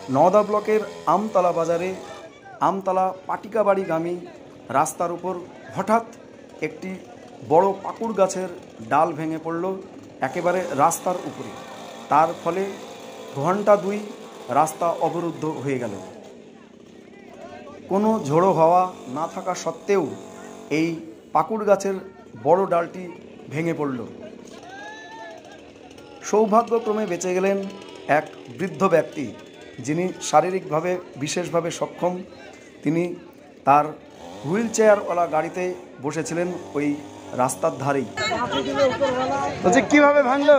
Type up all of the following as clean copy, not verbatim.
নওদা ব্লকের আমতলা বাজারে আমতলা পাটিকাবাড়িগামী রাস্তার উপর হঠাৎ একটি বড় পাকুড় গাছের ডাল ভেঙে পড়ল একেবারে রাস্তার উপরে। তার ফলে ঘন্টা 2 রাস্তা অবরুদ্ধ হয়ে গেল। কোনো ঝোড়ো হাওয়া না থাকা সত্ত্বেও এই পাকুড় গাছের বড় ডালটি ভেঙে পড়ল। সৌভাগ্যক্রমে বেঁচে গেলেন এক বৃদ্ধ ব্যক্তি, যিনি শারীরিকভাবে বিশেষভাবে সক্ষম। তিনি তার হুইল চেয়ারওয়ালা গাড়িতে বসেছিলেন ওই রাস্তার ধারেই। বলছি কিভাবে ভাঙলো?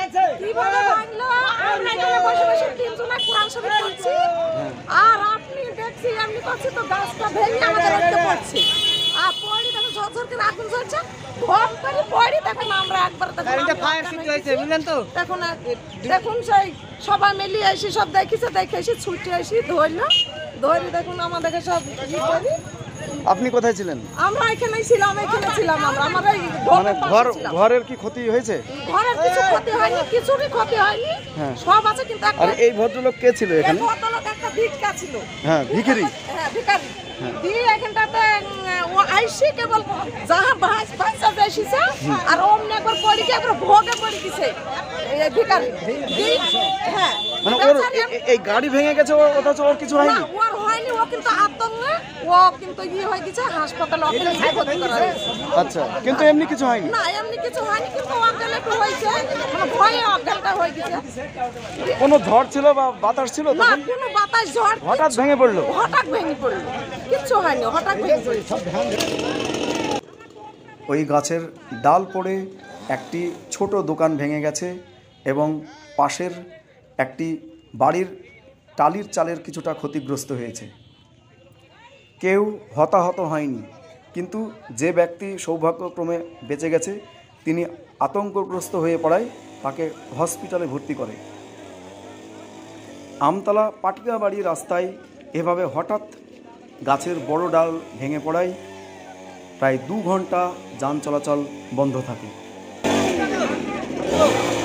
আর আপনি দেখছি এমনি করছি তো গাছটা ভেঙে আমাদের দেখতে পাচ্ছি। আর পড়ি দেখুন ঝরঝর করে আগুন জ্বলছে, ভম করে পড়ি দেখুন আমরা একবার গাড়িটা ফায়ার সিটি হয়েছে বুঝলেন তো। দেখুন দেখুন সেই সবাই মিলিয়ে এসে সব দেখে এসে ছুটে এসে ধরে দেখুন আমাদেরকে সব ই করি। আপনি কোথায় ছিলেন? আমরা এখানে ছিলাম আমরা। আমাদের মানে ঘরের কি ক্ষতি হয়েছে? ঘরের কিছু ক্ষতি হয়নি, কিছুরই ক্ষতি হয়নি, সব আছে। কিন্তু আর এই ভদ্রলোক কে ছিল এখানে? ভদ্রলোক একটা ভিক্ষা ছিল। হ্যাঁ, ভিখারি। হ্যাঁ, ভিখারি। দিয়ে এখানটাতে ও আইসি কেবল যাহা ভাইসা যাইছে আর অমনি একবার পড়ি গিয়ে একবার ভোগে পড়ি গেছে এই ভিখারি। হ্যাঁ, মানে ওর এই গাড়ি ভেঙে গেছে, অথচ ওর কিছু হয়নি। ওর হয়নি, ও কিন্তু আতঙ্কে ও কিন্তু হয়ে গেছে হাসপাতালে ভর্তি করা হয়েছে। আচ্ছা, কিন্তু এমনি কিছু হয়নি? না, এমনি কিছু হয়নি, কিন্তু অজ্ঞান একটু হয়েছে, মানে ভয়ে অজ্ঞানটা হয়ে গেছে। কোনো ঝড় ছিল বা বাতাস ছিল? না, কোনো বাতাস ঝড়, হঠাৎ ভেঙে পড়লো? হঠাৎ ভেঙে পড়লো, কিচ্ছু হয়নি, হঠাৎ ভেঙে পড়লো। ওই গাছের ডাল পড়ে একটি ছোট দোকান ভেঙে গেছে এবং পাশের একটি বাড়ির টালির চালের কিছুটা ক্ষতিগ্রস্ত হয়েছে। কেউ হতাহত হয়নি, কিন্তু যে ব্যক্তি সৌভাগ্যক্রমে বেঁচে গেছে তিনি আতঙ্কগ্রস্ত হয়ে পড়ায় তাকে হসপিটালে ভর্তি করে। আমতলা পাটিকাবাড়ি রাস্তায় এভাবে হঠাৎ গাছের বড় ডাল ভেঙে পড়ায় প্রায় 2 ঘন্টা যান চলাচল বন্ধ থাকে।